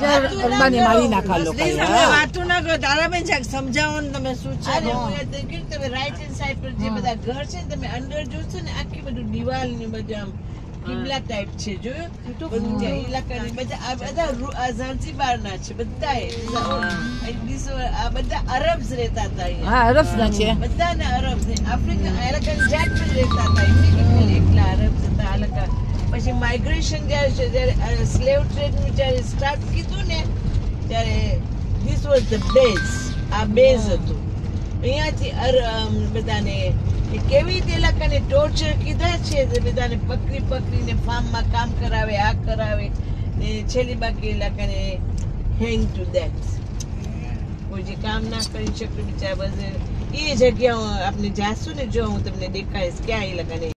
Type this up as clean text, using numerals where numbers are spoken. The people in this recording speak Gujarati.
અરબાને મારી નાખા લોકો વાતું ના કરો તારાબેન સાહેબ સમજાવો ને તમે શું છે તમે રાઈટ હેન્ડ સાઈડ પર જે બધા ઘર છે તમે અંડર જોશો ને આખી બધું દિવાલ ને બધું આમ કિબલા ટાઈપ છે જોયું ઇલાકાની બધા ઝાંઝીબાર ના છે બધા આ બધા અરબ્સ રહેતા હતા હા અરબ્સ ના છે બધા ને અરબ્સ આફ્રિકા ઇલાકાની જાત પર રહેતા હતા એમની એકલા અરબ્સ હતા અલગા પછી માઇગ્રેશન જયારે છે ત્યારે સ્લેવ ટ્રેડ નું જયારે સ્ટાર્ટ કીધું ને ત્યારે ધીસ વોઝ ધ બેઝ આ બેઝ હતું અહીંયાથી બધાને કેવી રીતે ઇલાકાને ટોર્ચર કીધા છે બધાને પકડીને ફાર્મમાં કામ કરાવે આ કરાવે ને છેલ્લી બાકી ઇલાકાને હેંગ ટુ ધેટ કોઈ જે કામ ના કરી શકે બિચારા બસ એ જગ્યા આપણે જાશું ને જો હું તમને દેખાડીશ ક્યાં ઇલાકાને